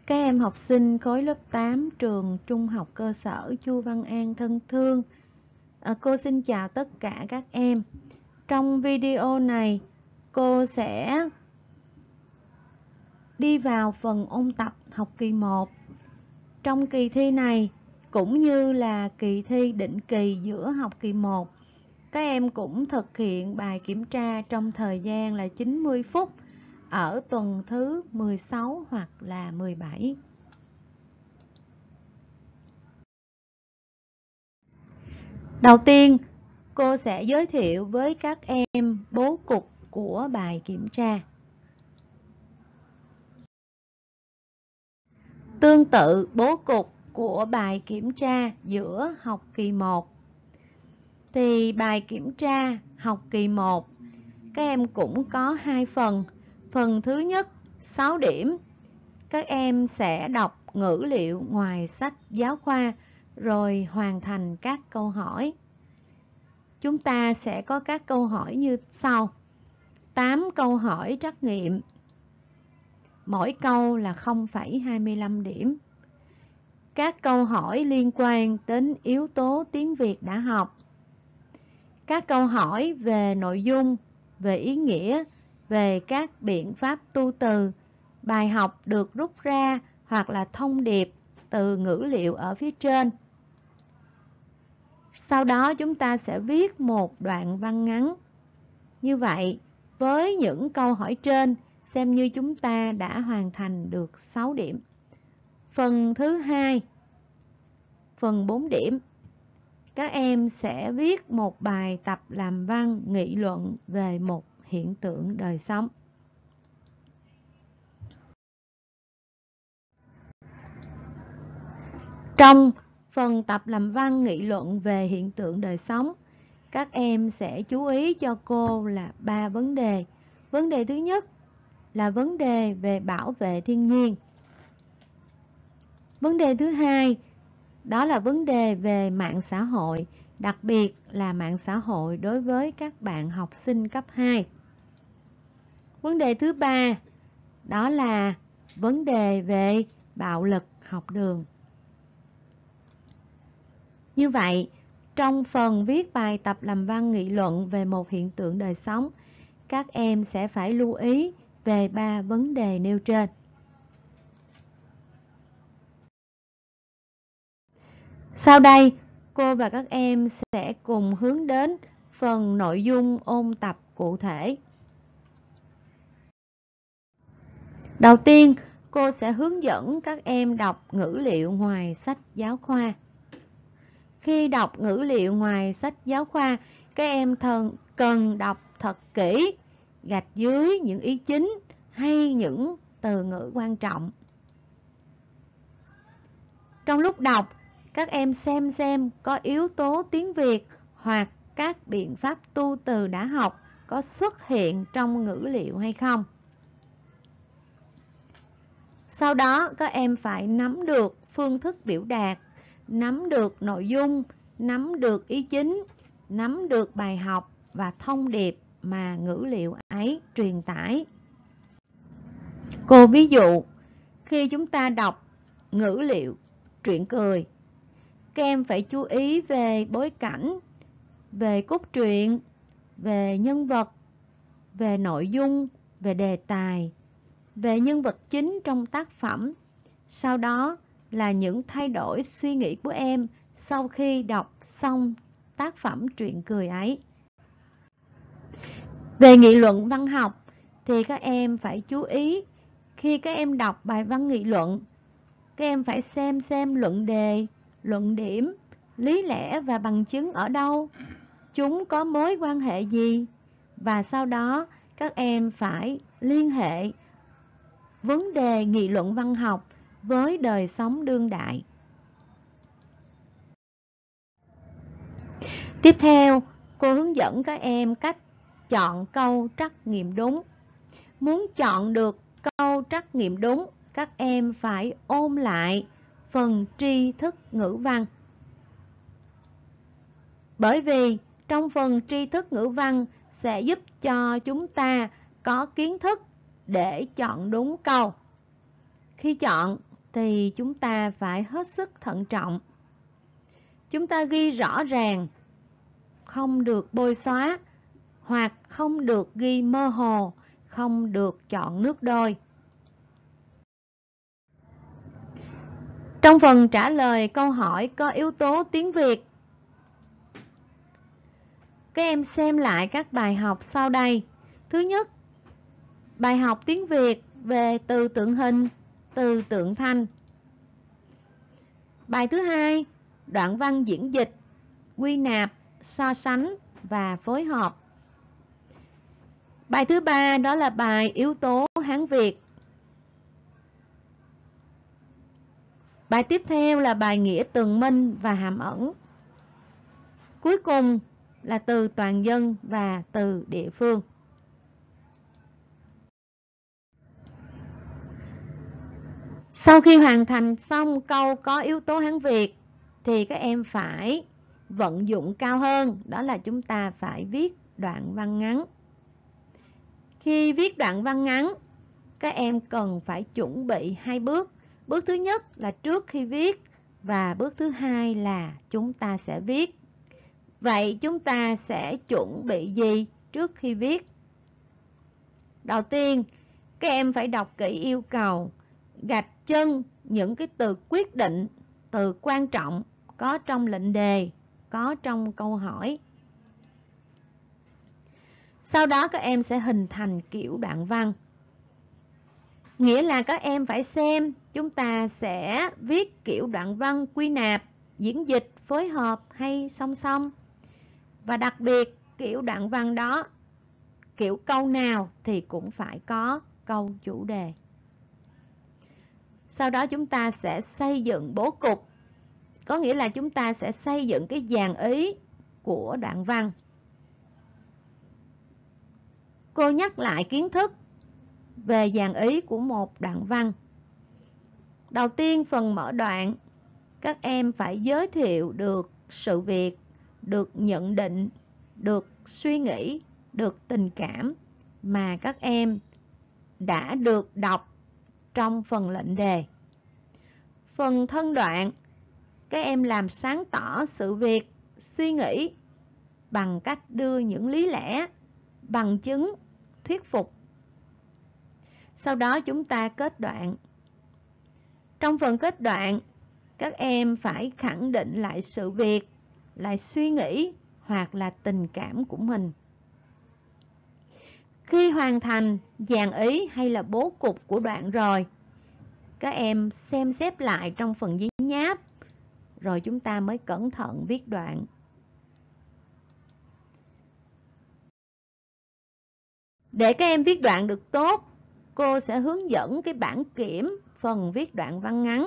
Các em học sinh khối lớp 8 trường Trung học cơ sở Chu Văn An thân thương. Cô xin chào tất cả các em. Trong video này, cô sẽ đi vào phần ôn tập học kỳ 1. Trong kỳ thi này, cũng như là kỳ thi định kỳ giữa học kỳ 1, các em cũng thực hiện bài kiểm tra trong thời gian là 90 phút ở tuần thứ 16 hoặc là 17. Đầu tiên, cô sẽ giới thiệu với các em bố cục của bài kiểm tra. Tương tự bố cục của bài kiểm tra giữa học kỳ 1, thì bài kiểm tra học kỳ 1 các em cũng có 2 phần. Phần thứ nhất, 6 điểm. Các em sẽ đọc ngữ liệu ngoài sách giáo khoa rồi hoàn thành các câu hỏi. Chúng ta sẽ có các câu hỏi như sau. 8 câu hỏi trắc nghiệm. Mỗi câu là 0,25 điểm. Các câu hỏi liên quan đến yếu tố tiếng Việt đã học. Các câu hỏi về nội dung, về ý nghĩa, về các biện pháp tu từ, bài học được rút ra hoặc là thông điệp từ ngữ liệu ở phía trên. Sau đó chúng ta sẽ viết một đoạn văn ngắn. Như vậy, với những câu hỏi trên, xem như chúng ta đã hoàn thành được 6 điểm. Phần thứ hai, phần 4 điểm. Các em sẽ viết một bài tập làm văn nghị luận về một hiện tượng đời sống. Trong phần tập làm văn nghị luận về hiện tượng đời sống, các em sẽ chú ý cho cô là 3 vấn đề. Vấn đề thứ nhất là vấn đề về bảo vệ thiên nhiên. Vấn đề thứ hai đó là vấn đề về mạng xã hội, đặc biệt là mạng xã hội đối với các bạn học sinh cấp 2. Vấn đề thứ ba đó là vấn đề về bạo lực học đường. Như vậy, trong phần viết bài tập làm văn nghị luận về một hiện tượng đời sống, các em sẽ phải lưu ý về 3 vấn đề nêu trên. Sau đây, cô và các em sẽ cùng hướng đến phần nội dung ôn tập cụ thể. Đầu tiên, cô sẽ hướng dẫn các em đọc ngữ liệu ngoài sách giáo khoa. Khi đọc ngữ liệu ngoài sách giáo khoa, các em cần đọc thật kỹ, gạch dưới những ý chính hay những từ ngữ quan trọng. Trong lúc đọc, các em xem có yếu tố tiếng Việt hoặc các biện pháp tu từ đã học có xuất hiện trong ngữ liệu hay không. Sau đó, các em phải nắm được phương thức biểu đạt, nắm được nội dung, nắm được ý chính, nắm được bài học và thông điệp mà ngữ liệu ấy truyền tải. Cô ví dụ, khi chúng ta đọc ngữ liệu truyện cười, các em phải chú ý về bối cảnh, về cốt truyện, về nhân vật, về nội dung, về đề tài, về nhân vật chính trong tác phẩm. Sau đó là những thay đổi suy nghĩ của em sau khi đọc xong tác phẩm truyện cười ấy. Về nghị luận văn học thì các em phải chú ý khi các em đọc bài văn nghị luận, các em phải xem luận đề, luận điểm, lý lẽ và bằng chứng ở đâu, chúng có mối quan hệ gì, và sau đó các em phải liên hệ vấn đề nghị luận văn học với đời sống đương đại. Tiếp theo, cô hướng dẫn các em cách chọn câu trắc nghiệm đúng. Muốn chọn được câu trắc nghiệm đúng, các em phải ôn lại phần tri thức ngữ văn. Bởi vì trong phần tri thức ngữ văn sẽ giúp cho chúng ta có kiến thức để chọn đúng câu. Khi chọn, thì chúng ta phải hết sức thận trọng. Chúng ta ghi rõ ràng, không được bôi xóa, hoặc không được ghi mơ hồ, không được chọn nước đôi. Trong phần trả lời câu hỏi có yếu tố tiếng Việt, các em xem lại các bài học sau đây. Thứ nhất, bài học tiếng Việt về từ tượng hình, từ tượng thanh. Bài thứ hai, đoạn văn diễn dịch, quy nạp, so sánh và phối hợp. Bài thứ ba đó là bài yếu tố Hán Việt. Bài tiếp theo là bài nghĩa tường minh và hàm ẩn. Cuối cùng là từ toàn dân và từ địa phương. Sau khi hoàn thành xong câu có yếu tố Hán Việt thì các em phải vận dụng cao hơn, đó là chúng ta phải viết đoạn văn ngắn. Khi viết đoạn văn ngắn, các em cần phải chuẩn bị 2 bước. Bước thứ nhất là trước khi viết và bước thứ hai là chúng ta sẽ viết. Vậy chúng ta sẽ chuẩn bị gì trước khi viết? Đầu tiên, các em phải đọc kỹ yêu cầu, gạch chân những cái từ quyết định, từ quan trọng có trong lệnh đề, có trong câu hỏi. Sau đó các em sẽ hình thành kiểu đoạn văn. Nghĩa là các em phải xem chúng ta sẽ viết kiểu đoạn văn quy nạp, diễn dịch, phối hợp hay song song. Và đặc biệt kiểu đoạn văn đó, kiểu câu nào thì cũng phải có câu chủ đề. Sau đó chúng ta sẽ xây dựng bố cục, có nghĩa là chúng ta sẽ xây dựng cái dàn ý của đoạn văn. Cô nhắc lại kiến thức về dàn ý của một đoạn văn. Đầu tiên, phần mở đoạn, các em phải giới thiệu được sự việc, được nhận định, được suy nghĩ, được tình cảm mà các em đã được đọc trong phần lệnh đề. Phần thân đoạn, các em làm sáng tỏ sự việc, suy nghĩ bằng cách đưa những lý lẽ, bằng chứng, thuyết phục. Sau đó chúng ta kết đoạn. Trong phần kết đoạn, các em phải khẳng định lại sự việc, lại suy nghĩ hoặc là tình cảm của mình. Khi hoàn thành dàn ý hay là bố cục của đoạn rồi, các em xem xét lại trong phần giấy nháp, rồi chúng ta mới cẩn thận viết đoạn. Để các em viết đoạn được tốt, cô sẽ hướng dẫn cái bảng kiểm phần viết đoạn văn ngắn.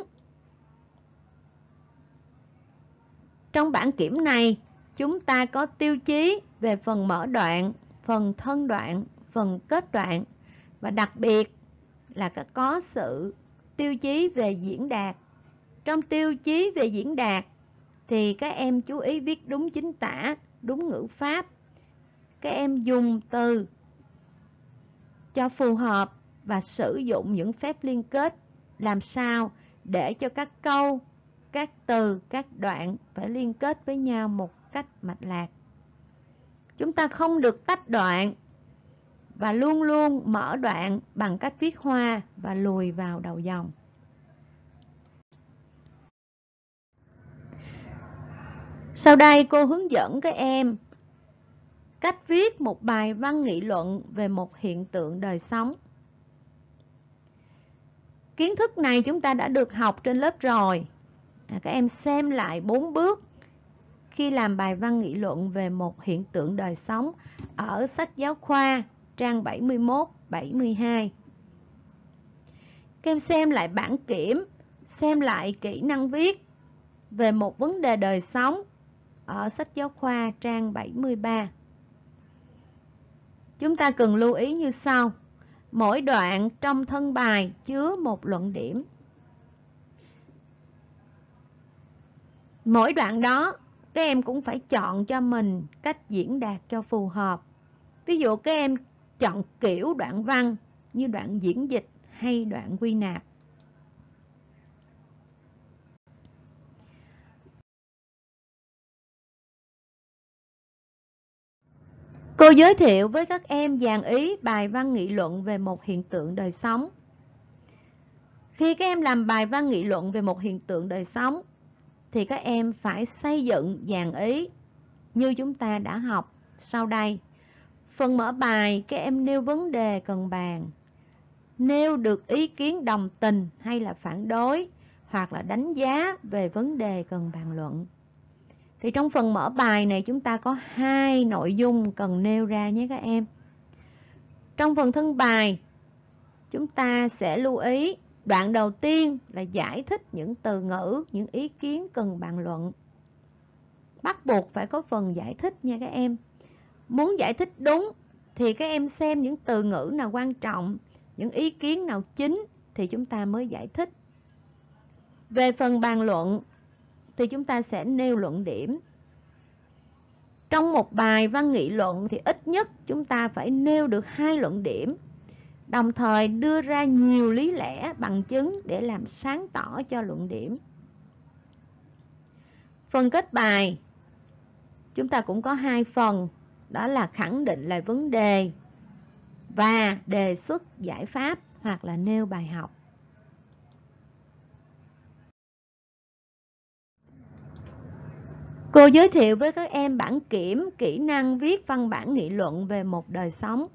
Trong bảng kiểm này, chúng ta có tiêu chí về phần mở đoạn, phần thân đoạn, phần kết đoạn và đặc biệt là có sự tiêu chí về diễn đạt. Trong tiêu chí về diễn đạt thì các em chú ý viết đúng chính tả, đúng ngữ pháp. Các em dùng từ cho phù hợp và sử dụng những phép liên kết làm sao để cho các câu, các từ, các đoạn phải liên kết với nhau một cách mạch lạc. Chúng ta không được tách đoạn và luôn luôn mở đoạn bằng cách viết hoa và lùi vào đầu dòng. Sau đây cô hướng dẫn các em cách viết một bài văn nghị luận về một hiện tượng đời sống. Kiến thức này chúng ta đã được học trên lớp rồi. Các em xem lại 4 bước khi làm bài văn nghị luận về một hiện tượng đời sống ở sách giáo khoa trang 71, 72. Các em xem lại bảng kiểm, xem lại kỹ năng viết về một vấn đề đời sống ở sách giáo khoa trang 73. Chúng ta cần lưu ý như sau. Mỗi đoạn trong thân bài chứa một luận điểm. Mỗi đoạn đó, các em cũng phải chọn cho mình cách diễn đạt cho phù hợp. Ví dụ các em chọn kiểu đoạn văn như đoạn diễn dịch hay đoạn quy nạp. Cô giới thiệu với các em dàn ý bài văn nghị luận về một hiện tượng đời sống. Khi các em làm bài văn nghị luận về một hiện tượng đời sống thì các em phải xây dựng dàn ý như chúng ta đã học sau đây. Phần mở bài, các em nêu vấn đề cần bàn, nêu được ý kiến đồng tình hay là phản đối, hoặc là đánh giá về vấn đề cần bàn luận. Thì trong phần mở bài này chúng ta có 2 nội dung cần nêu ra nhé các em. Trong phần thân bài, chúng ta sẽ lưu ý đoạn đầu tiên là giải thích những từ ngữ, những ý kiến cần bàn luận. Bắt buộc phải có phần giải thích nha các em. Muốn giải thích đúng thì các em xem những từ ngữ nào quan trọng, những ý kiến nào chính thì chúng ta mới giải thích. Về phần bàn luận thì chúng ta sẽ nêu luận điểm. Trong một bài văn nghị luận thì ít nhất chúng ta phải nêu được 2 luận điểm, đồng thời đưa ra nhiều lý lẽ, bằng chứng để làm sáng tỏ cho luận điểm. Phần kết bài chúng ta cũng có 2 phần, đó là khẳng định lại vấn đề và đề xuất giải pháp hoặc là nêu bài học. Cô giới thiệu với các em bản kiểm kỹ năng viết văn bản nghị luận về một đời sống.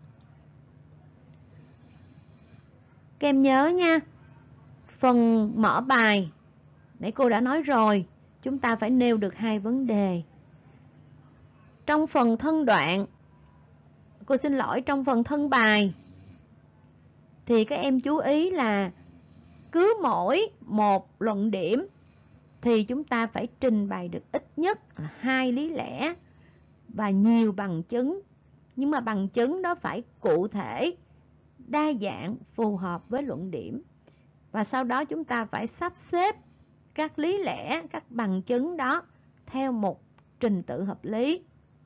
Các em nhớ nha, phần mở bài, nãy cô đã nói rồi, chúng ta phải nêu được 2 vấn đề. Trong phần thân đoạn, trong phần thân bài, thì các em chú ý là cứ mỗi một luận điểm thì chúng ta phải trình bày được ít nhất 2 lý lẽ và nhiều bằng chứng. Nhưng mà bằng chứng đó phải cụ thể, đa dạng, phù hợp với luận điểm. Và sau đó chúng ta phải sắp xếp các lý lẽ, các bằng chứng đó theo một trình tự hợp lý.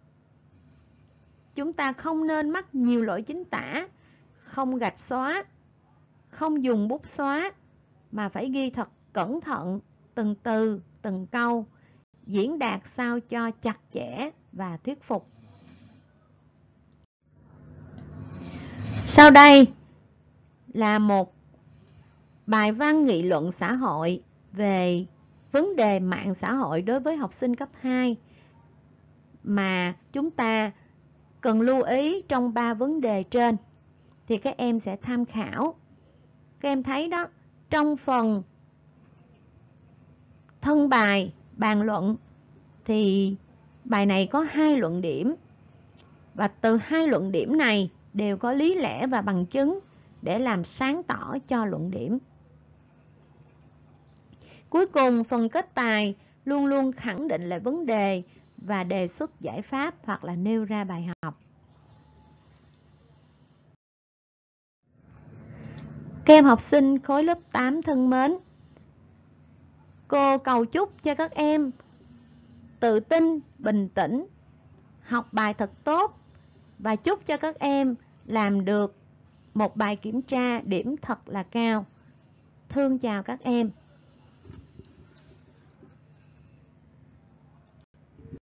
Chúng ta không nên mắc nhiều lỗi chính tả, không gạch xóa, không dùng bút xóa, mà phải ghi thật cẩn thận từng từ, từng câu, diễn đạt sao cho chặt chẽ và thuyết phục. Sau đây là một bài văn nghị luận xã hội về vấn đề mạng xã hội đối với học sinh cấp 2 mà chúng ta cần lưu ý trong 3 vấn đề trên thì các em sẽ tham khảo. Các em thấy đó, trong phần thân bài, bàn luận thì bài này có 2 luận điểm và từ 2 luận điểm này đều có lý lẽ và bằng chứng để làm sáng tỏ cho luận điểm. Cuối cùng, phần kết bài luôn luôn khẳng định lại vấn đề và đề xuất giải pháp hoặc là nêu ra bài học. Các em học sinh khối lớp 8 thân mến, cô cầu chúc cho các em tự tin, bình tĩnh, học bài thật tốt và chúc cho các em làm được một bài kiểm tra điểm thật là cao. Thương chào các em.